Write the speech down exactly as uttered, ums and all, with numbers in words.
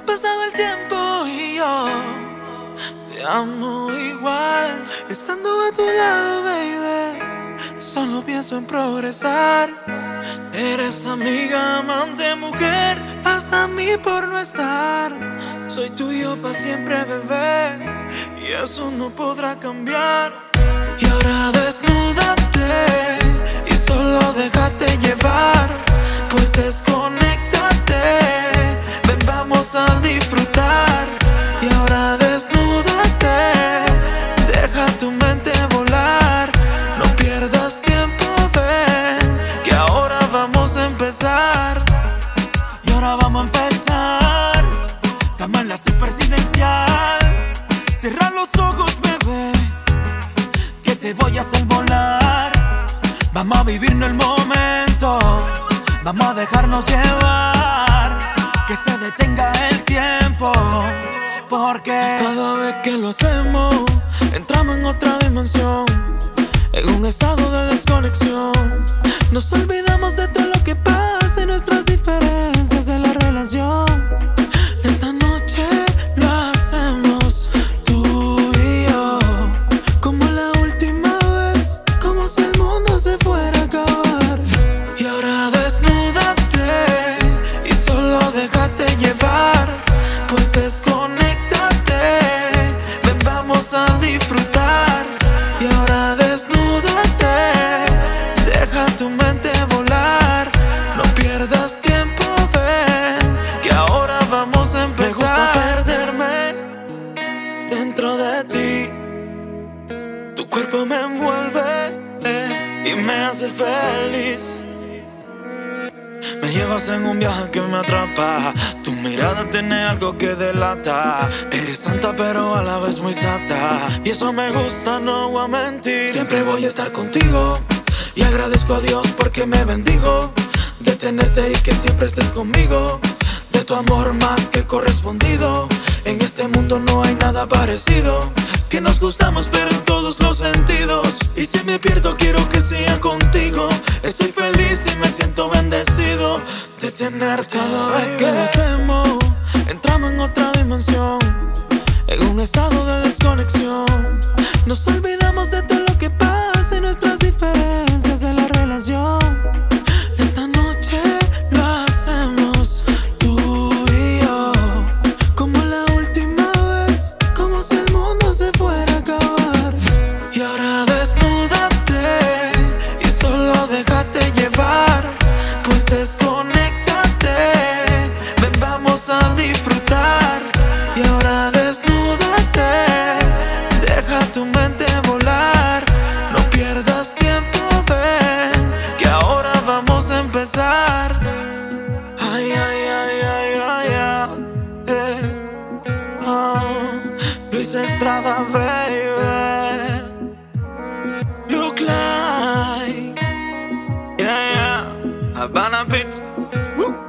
pasado el tiempo y yo te amo igual. Estando a tu lado, baby, solo pienso en progresar. Eres amiga, amante, mujer, hasta a mí por no estar. Soy tuyo pa' siempre, bebé, y eso no podrá cambiar. Y ahora desnúdate y solo déjate llevar, pues desconéctate, ven, vamos a disfrutar. Y ahora desnúdate, deja tu mente volar, no pierdas tiempo, ven, que ahora vamos a empezar. Y ahora vamos a empezar, cama en la suite presidencial. Cierra los ojos, bebé, que te voy a hacer volar. Vamos a vivirnos el momento, vamos a dejarnos llevar, que se detenga el tiempo, porque cada vez que lo hacemos entramos en otra dimensión, en un estado de desconexión. Nos olvidamos de todo lo que pasa y nuestras diferencias en la relación. Esta noche lo hacemos tú y yo, como la última vez, como si el mundo se fuera a acabar. Y ahora desnúdate y solo déjate llevar, pues desconéctate, ven, vamos a disfrutar. Y ahora desnúdate, deja tu mente volar, no pierdas tiempo, ven, que ahora vamos a empezar. Me gusta perderme dentro de ti, tu cuerpo me envuelve eh, y me hace feliz. Me llevas en un viaje que me atrapa, tu mirada tiene algo que delata. Eres santa pero a la vez muy santa, y eso me gusta, no voy a mentir. Siempre voy a estar contigo y agradezco a Dios porque me bendijo de tenerte y que siempre estés conmigo. De tu amor más que correspondido, en este mundo no hay nada parecido. Que nos gustamos pero en todos los sentidos, y si me pierdo quiero que sea contigo. Estoy feliz y me siento bendecido de tenerte. Cada vez que lo hacemos entramos en otra dimensión, en un estado de desconexión. Nos olvidamos de todo lo que pasa y nuestras diferencias en la relación. Esta noche lo hacemos tú y yo, como la última vez, como si el mundo se fuera a acabar. Y ahora desnúdate y solo déjate llevar, pues desconéctate, ven, vamos a disfrutar. Y ahora desnúdate, deja tu mente volar, no pierdas tiempo, ven, que ahora vamos a empezar. Ay, ay, ay, ay, ay, ay, eh. Oh, Luis Estrada, baby, look like, yeah, yeah, Havana Beats. Woo.